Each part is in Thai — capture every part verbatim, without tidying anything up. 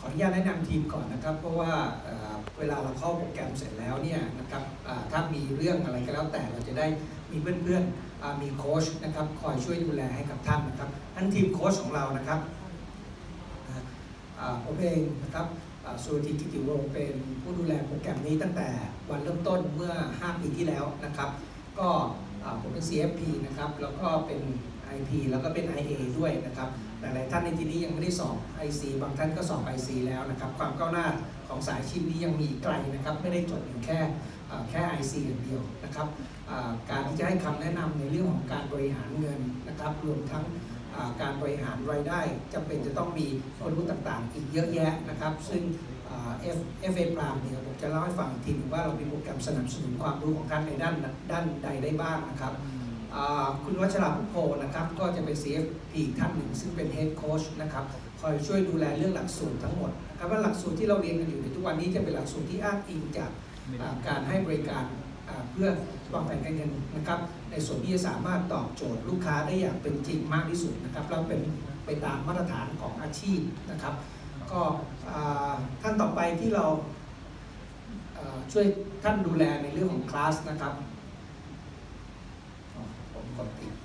ออนุญาตแนะนำทีมก่อนนะครับเพราะว่าเวลาเราเข้าโปรแกรมเสร็จแล้วเนี่ยนะครับถ้ามีเรื่องอะไรก็แล้วแต่เราจะได้มีเพื่อนๆมีโค้ชนะครับคอยช่วยดูแลให้กับท่านนะครับท่านทีมโค้ชของเรานะครับผมเองนะครับสุรทิตกิติวงศ์เป็นผู้ดูแลโปรแกรมนี้ตั้งแต่วันเริ่มต้นเมื่อห้าปีที่แล้วนะครับก็ผมเป็น ซี เอฟ พี นะครับแล้วก็เป็น ไอ พี แล้วก็เป็น ไอ เอ ด้วยนะครับหลายๆท่านในที่นี้ยังไม่ได้สอบ ไอ ซี บางท่านก็สอบ ไอ ซี แล้วนะครับความก้าวหน้าของสายอาชีพนี้ยังมีไกลนะครับไม่ได้จบอยู่แค่แค่ ไอ ซี อย่างเดียวนะครับการที่จะให้คำแนะนำในเรื่องของการบริหารเงินนะครับรวมทั้งการบริหารรายได้จำเป็นจะต้องมีความรู้ต่างๆอีกเยอะแยะนะครับซึ่ง เอฟ เอ Prime เนี่ยผมจะเล่าให้ฟังอีกทีว่าเรามีโปรแกรมสนับสนุนความรู้ของท่านในด้านด้านใดได้บ้างนะครับคุณวัชราพุทโพนะครับก็จะเป็น ซี เอฟ พี ท่านหนึ่งซึ่งเป็น Head Coach นะครับคอยช่วยดูแลเรื่องหลักสูตรทั้งหมดนะครับว่าหลักสูตรที่เราเรียนกันอยู่ในทุกวันนี้จะเป็นหลักสูตรที่อ้างอิงจากการให้บริการเพื่อวางแผนการเงินนะครับในส่วนที่จะสามารถตอบโจทย์ลูกค้าได้อย่างเป็นจริงมากที่สุดนะครับเราเป็นไปตามมาตรฐานของอาชีพนะครับก็ท่านต่อไปที่เราช่วยท่านดูแลในเรื่องของคลาสนะครับผมกดติด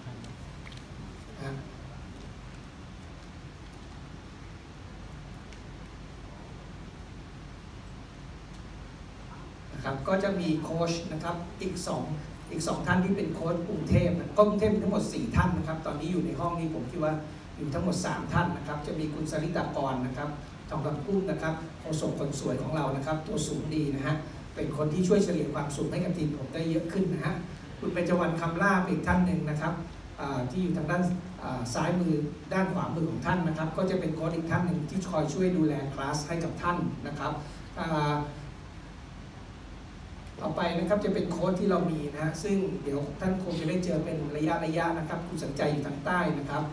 นะครับก็จะมีโค้ชนะครับอีกสองอีกสองท่านที่เป็นโค้ชกรุงเทพก็กรุงเทพมีทั้งหมดสี่ท่านนะครับตอนนี้อยู่ในห้องนี้ผมคิดว่าอยู่ทั้งหมดสามท่านนะครับจะมีคุณสริตากรนะครับทองคำกุ้งนะครับโฆษกคนสวยของเรานะครับตัวสูงดีนะฮะเป็นคนที่ช่วยเฉลี่ยความสุขให้กับทีมผมได้เยอะขึ้นนะฮะคุณเบญจวรรณคำลาภอีกท่านหนึ่งนะครับที่อยู่ทางด้านซ้ายมือด้านขวามือของท่านนะครับก็จะเป็นโค้ชอีกท่านหนึ่งที่คอยช่วยดูแลคลาสให้กับท่านนะครับต่อไปนะครับจะเป็นโค้ชที่เรามีนะฮะซึ่งเดี๋ยวท่านคงจะได้เจอเป็นระยะระยะนะครับคุณสัญใจอยู่ทางใต้นะครับ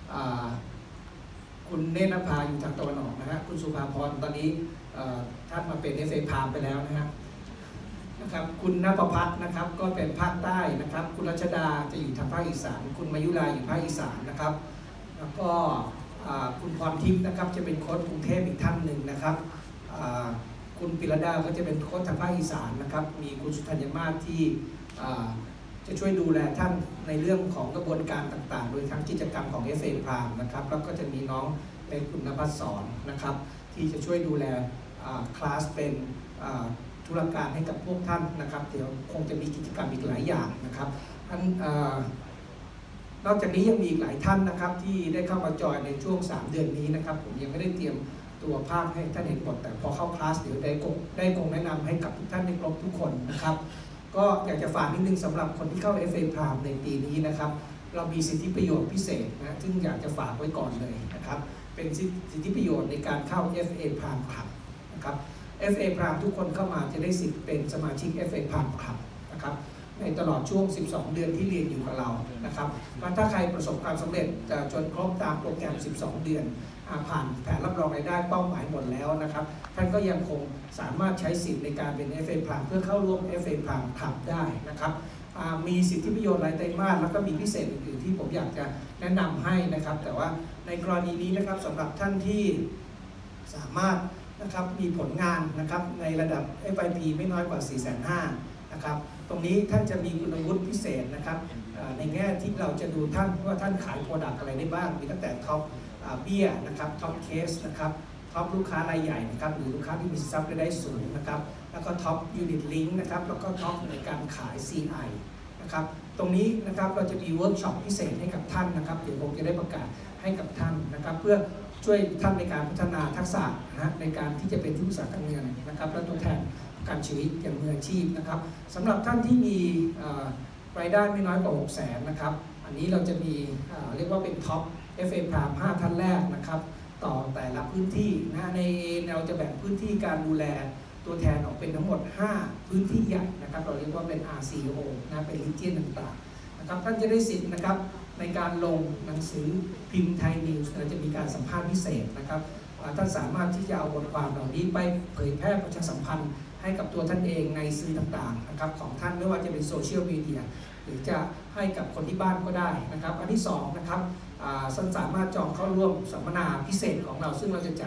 คุณเนตรนภาอยู่ทางตะวันออกนะฮะคุณสุภาพรตอนนี้ท่านมาเป็น เอฟ เอ Prime ไปแล้วนะฮะนะครับคุณณประภัทรนะครับก็เป็นภาคใต้นะครับคุณรัชดาจะอยู่ทางภาคอีสานคุณมายุราอยู่ภาคอีสานนะครับแล้วก็คุณพรทิพย์นะครับจะเป็นโค้ชกรุงเทพอีกท่านหนึ่งนะครับคุณปิรดาก็จะเป็นโค้ชทางภาคอีสานนะครับมีคุณสุธัญมาศที่จะช่วยดูแลท่านในเรื่องของกระบวนการต่างๆโดยทั้งกิจกรรมของ เอฟ เอ Prime นะครับแล้วก็จะมีน้องเป็นคุณณภัสสรนะครับที่จะช่วยดูแลคลาสเป็นธุรการให้กับพวกท่านนะครับเดี๋ยวคงจะมีกิจกรรมอีกหลายอย่างนะครับท่านนอกจากนี้ยังมีอีกหลายท่านนะครับที่ได้เข้ามาจอยในช่วงสามเดือนนี้นะครับผมยังไม่ได้เตรียมตัวภาพให้ท่านเห็นหมดแต่พอเข้าคลาสเดี๋ยวได้คงได้คงแนะนำให้กับทุกท่านได้ครบทุกคนนะครับก็อยากจะฝากนิดนึงสำหรับคนที่เข้า เอฟ เอ Prime ในปีนี้นะครับเรามีสิทธิประโยชน์พิเศษนะซึ่งอยากจะฝากไว้ก่อนเลยนะครับเป็นสิทธิประโยชน์ในการเข้า เอฟ เอ Prime Club นะครับ เอฟ เอ Prime ทุกคนเข้ามาจะได้สิทธิ์เป็นสมาชิก เอฟ เอ Prime Club นะครับในตลอดช่วงสิบสองเดือนที่เรียนอยู่กับเรานะครับถ้าใครประสบความสำเร็จจะจนครบตามโปรแกรมสิบสองเดือนผ่านแผนรับรองรายได้เป้าหมายหมดแล้วนะครับท่านก็ยังคงสามารถใช้สิทธิ์ในการเป็น เอฟ เอ Prime เพื่อเข้าร่วม เอฟ เอ Prime Club ได้นะครับมีสิทธิประโยชน์รายไตรมาสแล้วก็มีพิเศษอื่นๆที่ผมอยากจะแนะนำให้นะครับแต่ว่าในกรณีนี้นะครับสำหรับท่านที่สามารถนะครับมีผลงานนะครับในระดับ เอฟ ไอ พี ไม่น้อยกว่า สี่แสนห้าหมื่น นะครับตรงนี้ท่านจะมีคุณวุฒิพิเศษนะครับในแง่ที่เราจะดูท่านว่าท่านขายโปรดักต์อะไรได้บ้างมีตั้งแต่ท็อปเบี้ยนะครับท็อปเคสนะครับท็อปลูกค้ารายใหญ่นะครับหรือลูกค้าที่มีทรัพย์รายได้สูงนะครับแล้วก็ท็อปยูนิตลิงก์นะครับแล้วก็ท็อปในการขาย ซี ไอ นะครับตรงนี้นะครับเราจะมีเวิร์กช็อปพิเศษให้กับท่านนะครับเดี๋ยวผมจะได้ประกาศให้กับท่านนะครับเพื่อช่วยท่านในการพัฒนาทักษะนะในการที่จะเป็นที่ปรึกษาการเงินนะครับและตัวแทนการชีวิตอย่างมืออาชีพนะครับสำหรับท่านที่มีรายได้ไม่น้อยกว่าหกแสนนะครับอันนี้เราจะมีเรียกว่าเป็นท็อป เอฟ เอ Prime ห้าท่านแรกนะครับต่อแต่ละพื้นที่นะในเราจะแบ่งพื้นที่การดูแลตัวแทนออกเป็นทั้งหมดห้าพื้นที่ใหญ่นะครับเราเรียกว่าเป็น อาร์ ซี โอ นะเป็น region ต่างๆนะครับท่านจะได้สิทธิ์นะครับในการลงหนังสือพิมพ์ไทยนิวส์เราจะมีการสัมภาษณ์พิเศษนะครับท่านสามารถที่จะเอาบทความเหล่านี้ไปเผยแพร่ประชาสัมพันธ์ให้กับตัวท่านเองในสื่อต่างๆนะครับของท่านไม่ว่าจะเป็นโซเชียลมีเดียหรือจะให้กับคนที่บ้านก็ได้นะครับอันที่สองนะครับท่านสามารถจองเข้าร่วมสัมมนาพิเศษของเราซึ่งเราจะจัด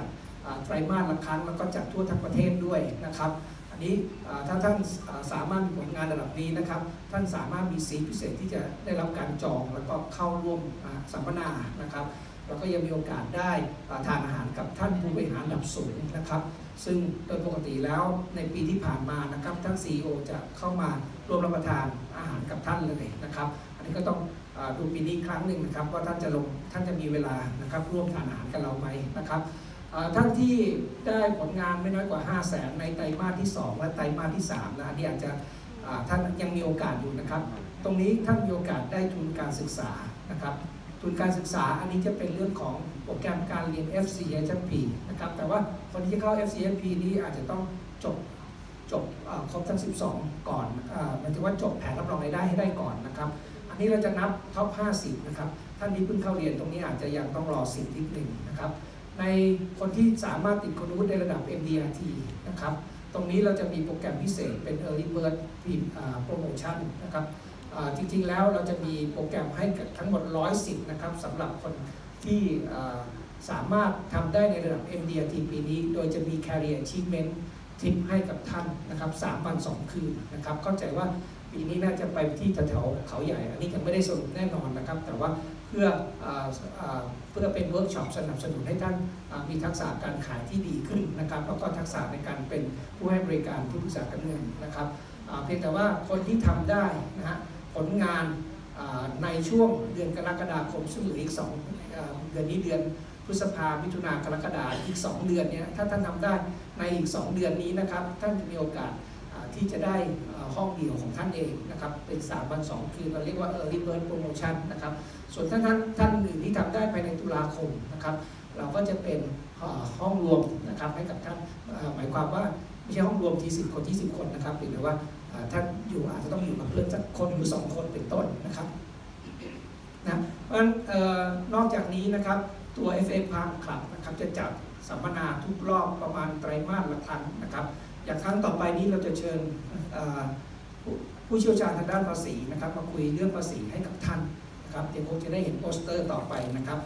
ไตรมาสละครั้งแล้วก็จัดทั่วทั้งประเทศด้วยนะครับอันนี้ถ้าท่านสามารถมีผลงานระดับนี้นะครับท่านสามารถมีสิทธิพิเศษที่จะได้รับการจองแล้วก็เข้าร่วมสัมมนานะครับแล้วก็ยังมีโอกาสได้ทานอาหารกับท่านผู้บริหารระดับสูงนะครับซึ่งโดยปกติแล้วในปีที่ผ่านมานะครับท่าน ซี อี โอ จะเข้ามาร่วมรับประทานอาหารกับท่านเลยนะครับอันนี้ก็ต้องดูปีนี้ครั้งหนึ่งนะครับว่าท่านจะลงท่านจะมีเวลานะครับร่วมทานอาหารกับเราไหมนะครับท่านที่ได้ผลงานไม่น้อยกว่า ห้าแสน ในไตรมาสที่สองและไตรมาสที่สามนะที่อาจจะท่านยังมีโอกาสอยู่นะครับตรงนี้ท่านมีโอกาสได้ทุนการศึกษานะครับทุนการศึกษาอันนี้จะเป็นเรื่องของโปรแกรมการเรียน เอฟ ซี เอช พี นะครับแต่ว่าคนที่จะเข้า เอฟ ซี เอช พี นี้อาจจะต้องจบจบครบทั้งสิบสองก่อนหมายถึงว่าจบแผนรับรองรายได้ให้ได้ก่อนนะครับอันนี้เราจะนับท็อปห้าสิบนะครับท่านที่เพิ่งเข้าเรียนตรงนี้อาจจะยังต้องรอสิทธิ์นิดหนึ่งนะครับในคนที่สามารถติดคุณวุฒิในระดับ เอ็ม ดี อาร์ ที นะครับตรงนี้เราจะมีโปรแกรมพิเศษเป็น Early Bird Promotion นะครับจริงๆแล้วเราจะมีโปรแกรมให้ทั้งหมดหนึ่งร้อยสิทธิ์นะครับสำหรับคนที่สามารถทำได้ในระดับ เอ็ม ดี อาร์ ที ปีนี้โดยจะมี Career Achievement ทิปให้กับท่านนะครับสามวันสองคืนนะครับเข้าใจว่าปีนี้น่าจะไปที่แถวๆเขาใหญ่อันนี้ยังไม่ได้สรุปแน่นอนนะครับแต่ว่าเพื่อเพื่อเป็นเวิร์กช็อปสนับสนุนให้ท่านมีทักษะการขายที่ดีขึ้นนะครับแล้วก็ทักษะในการเป็นผู้ให้บริการที่ปรึกษาการเงินนะครับเพียงแต่ว่าคนที่ทำได้นะฮะผลงานในช่วงเดือนกรกฎาคมซึ่งเหลืออีกสองเดือนนี้เดือนพฤษภามิถุนากรกฎาอีกสองเดือนนี้ถ้าท่านทำได้ในอีกสองเดือนนี้นะครับท่านจะมีโอกาสที่จะได้ห้องเดี่ยวของท่านเองนะครับเป็นสามวันสองคืนเราเรียกว่า Early Bird Promotion นะครับส่วนท่านท่านท่านอื่นที่ทำได้ภายในตุลาคมนะครับเราก็จะเป็นห้องรวมนะครับให้กับท่านหมายความว่าไม่ใช่ห้องรวมที่สิบคนที่สิบคนนะครับหรือว่าท่านอยู่อาจจะต้องอยู่กับเพื่อนสักคนหรือสองคนเป็นต้นนะครับนะเพราะฉะนั้นนอกจากนี้นะครับตัว เอฟ เอ Palm Club นะครับจะจัดสัมมนาทุกรอบประมาณไตรมาสละครั้งนะครับอย่างครั้งต่อไปนี้เราจะเชิญผู้เชี่ยวชาญทางด้านภาษีนะครับมาคุยเรื่องภาษีให้กับท่านนะครับเดี๋ยวคงจะได้เห็นโปสเตอร์ต่อไปนะครับ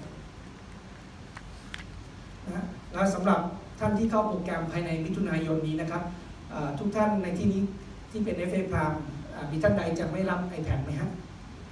นะแล้วสำหรับท่านที่เข้าโปรแกรมภายในมิถุนายนนี้นะครับทุกท่านในที่นี้ที่เป็น เอฟ เอ Palm มีท่านใดจะไม่รับ iPad ไหมฮะ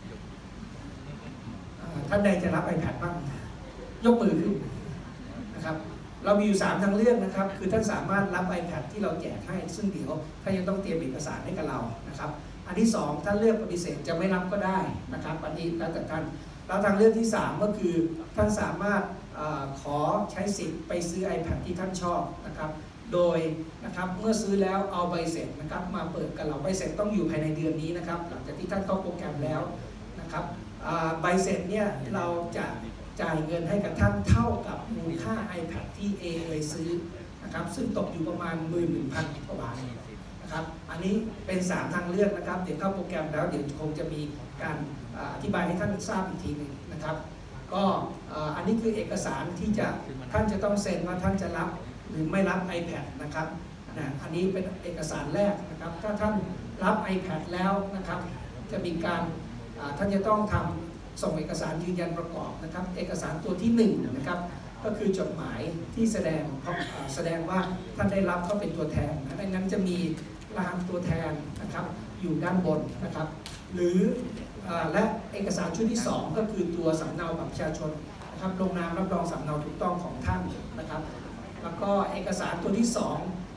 ท่านใดจะรับ iPad บ้างยกมือขึ้นนะครับเรามีอยู่สามทางเลือกนะครับคือท่านสามารถรับ iPad ที่เราแจกให้ซึ่งเดี๋ยวท่านยังต้องเตรียมเอกสารให้กับเรานะครับอันที่สองท่านเลือกปฏิเสธจะไม่รับก็ได้นะครับอันนี้แล้วแต่ท่านแล้วทางเลือกที่สามก็คือท่านสามารถขอใช้สิทธิ์ไปซื้อ iPad ที่ท่านชอบนะครับโดยนะครับเมื่อซื้อแล้วเอาใบเสร็จนะครับมาเปิดกับเราใบเสร็จต้องอยู่ภายในเดือนนี้นะครับหลังจากที่ท่านเข้าโปรแกรมแล้วนะครับใบเสร็จเนี่ยเราจะจ่ายเงินให้กับท่านเท่ากับมูลค่า iPad ที่ A เคยซื้อนะครับซึ่งตกอยู่ประมาณ หนึ่งหมื่นหนึ่งพัน กว่าบาทนะครับอันนี้เป็นสามทางเลือกนะครับเดี๋ยวเข้าโปรแกรมแล้วเดี๋ยวคงจะมีการอธิบายให้ท่านทราบอีกทีหนึ่งนะครับก็อันนี้คือเอกสารที่จะท่านจะต้องเซ็นว่าท่านจะรับหรือไม่รับ iPad นะครับอันนี้เป็นเอกสารแรกนะครับถ้าท่านรับ iPad แล้วนะครับจะมีการท่านจะต้องทำส่งเอกสารยืนยันประกอบนะครับเอกสารตัวที่หนึ่งนะครับก็คือจดหมายที่แสดงแสดงว่าท่านได้รับก็เป็นตัวแทนดังนั้นจะมีรหัสตัวแทนนะครับอยู่ด้านบนนะครับหรือและเอกสารชุดที่สองก็คือตัวสำเนาบัตรประชาชนนะครับลงนามรับรองสำเนาถูกต้องของท่านนะครับแล้วก็เอกสารตัวที่สอง